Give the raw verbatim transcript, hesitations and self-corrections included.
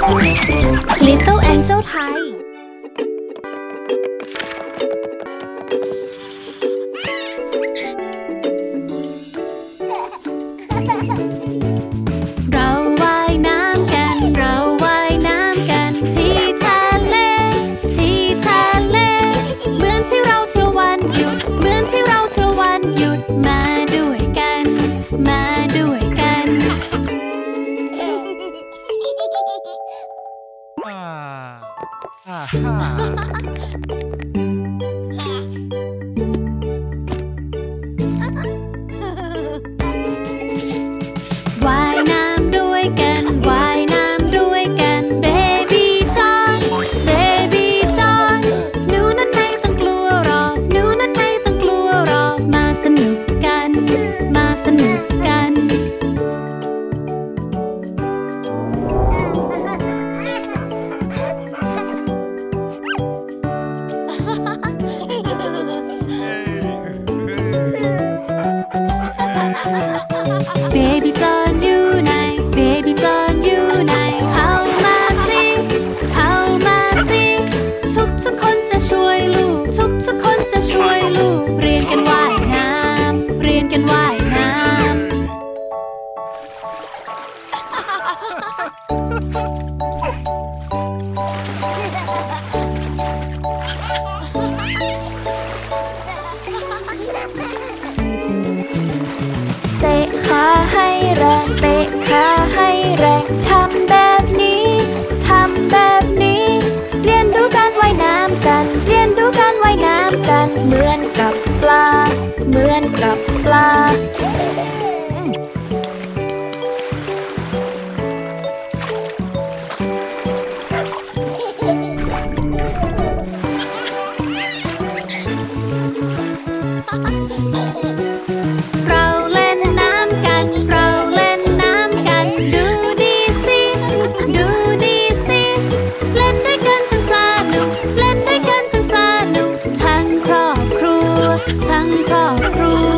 Little Angel ไทยเราว่ายน้ำกันเราว่ายน้ำกันที่ทะเลที่ทะเลเหมือนที่เราเที่ยววันหยุดเหมือนที่เราเที่ยววันหยุดมาด้วยกันมาด้วยกันอ่าอ่าฮ่าว่ายน้ำด้วยกันว่ายน้ำด้วยกันเบบี้จอนเบบี้จอนหนูนั้นไม่ต้องกลัวหรอกหนูนั้นไม่ต้องกลัวหรอกมาสนุกกันมาสนุกกันเบบี้จอนอยู่ไหนเบบี้จอนอยู่ไหนเข้ามาสิเข้ามาสิทุกทุกคนจะช่วยลูกทุกทุกคนจะช่วยลูกเรียนกันว่ายน้ำเรียนกันว่ายน้ำเตะขาให้แรงเตะขาให้แรงทำแบบนี้ทำแบบนี้เรียนรู้การว่ายน้ำกันเรียนรู้การว่ายน้ำกันเหมือนกับปลาเหมือนกับปลาเราเล่นน้ำกันเราเล่นน้ำกันดูดีสิดูดีสิเล่นด้วยกันฉันสนุกเล่นด้วยกันฉันสนุกทั้งครอบครัวทั้งครอบครัว